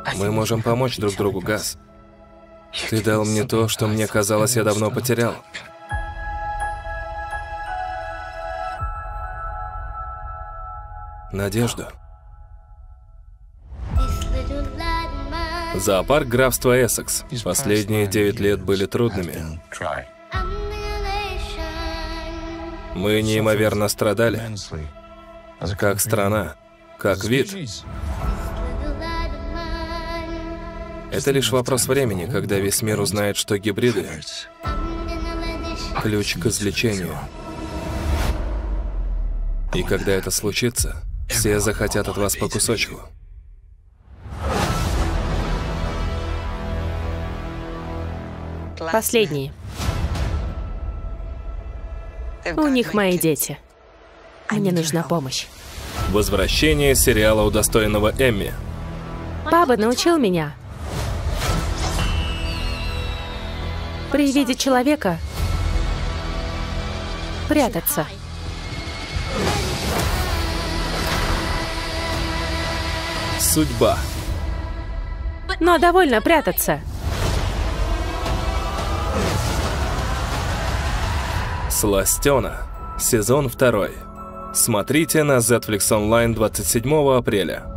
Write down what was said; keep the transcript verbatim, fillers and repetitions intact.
Мы можем помочь друг другу, Газ. Ты дал мне то, что мне казалось, я давно потерял. Надежду. Зоопарк графства Эссекс. Последние девять лет были трудными. Мы неимоверно страдали. Как страна, как вид. Это лишь вопрос времени, когда весь мир узнает, что гибриды – ключ к излечению. И когда это случится, все захотят от вас по кусочку. Последние. У них мои дети. Мне нужна помощь. Возвращение сериала, удостоенного Эмми. Папа научил меня. При виде человека прятаться. Судьба. Но довольно прятаться. Сластена. Сезон второй. Смотрите на Зетфликс онлайн двадцать седьмого апреля.